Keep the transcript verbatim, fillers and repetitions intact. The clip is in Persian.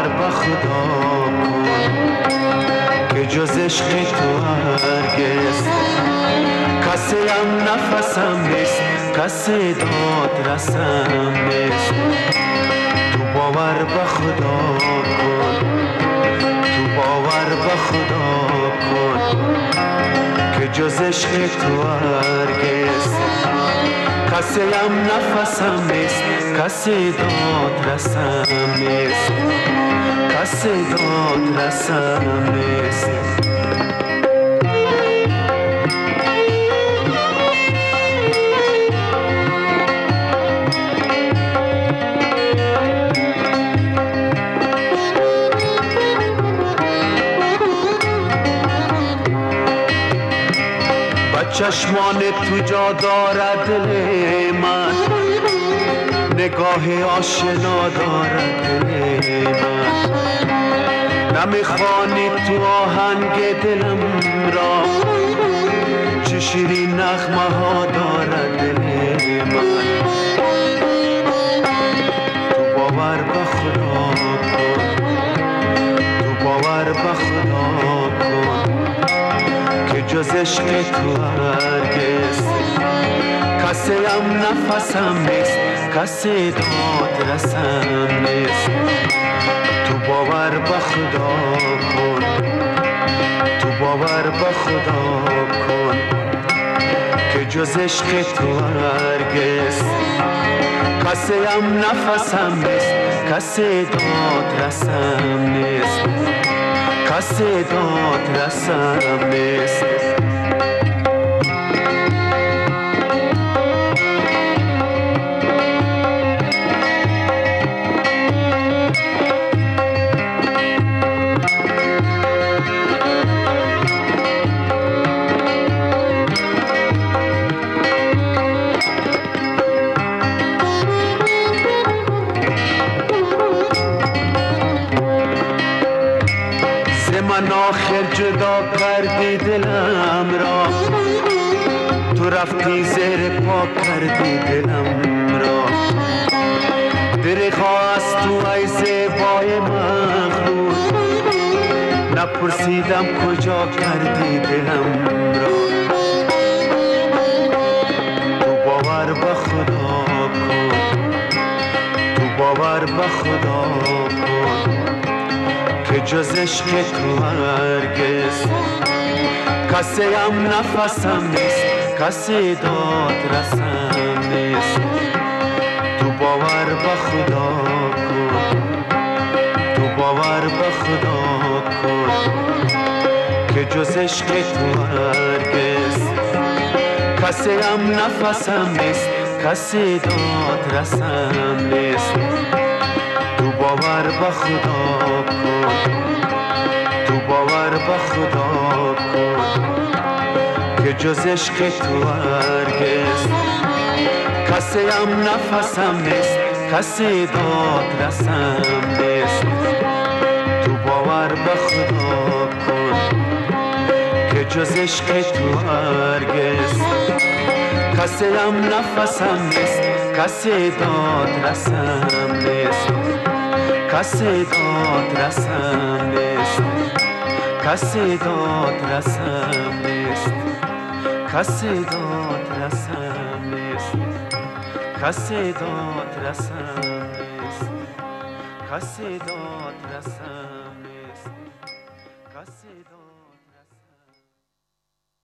به خدا کن که جز عشق تو هرگز کسی هم نفسم نیست، کسی داد رسم نیست. تو باور به خدا کن، تو باور به خدا کن که جز عشق تو هرگز کسی هم نفسم نیست، کسی داد رسم نیست، کسی داد رسم نیست. چشمان تو جا دارد دل من، نگاه آشنا دارد دل من. نمیخوانی تو آهنگ دلم را، چه شیرین نغمه ها دارد دل من. تو باور به خدا کن، تو باور به خدا کن که جز عشق تو هرگز کسی هم نفسم نیست، کسی داد رسم نیست. تو باور به خدا کن، تو باور به خدا کن که جز عشق تو هرگز کسی هم نفسم نیست، کسی داد رسم نیست، کسی داد رسم نیست. من آخر جدا کردی دلم را، تو رفتی زیر پا کردی دلم را. دریغا از تو ای زیبای مغرور، نپرسیدم کجا کردی دلم را. تو باور به خدا کن، تو باور به خدا کن که جز عشق تو هرگز کسی هم نفسم نیست، کسی داد رسم نیست. تو باور به خدا کن، تو باور به خدا کن که جز عشق تو هرگز کسی هم نفسم نیست، کسی داد رسم نیست. تو باور به خدا کن، تو باور به خدا کن که جز عشق تو هرگز کسی هم نفسم نیست، کسی داد رسم نیست. تو باور به خدا کن که جز عشق تو هرگز کسی هم نفسم نیست، کسی داد رسم نیست، کسی داد رسم نیست، کسی داد رسم نیست، کسی داد رسم نیست، کسی داد رسم نیست، کسی داد رسم نیست، کسی داد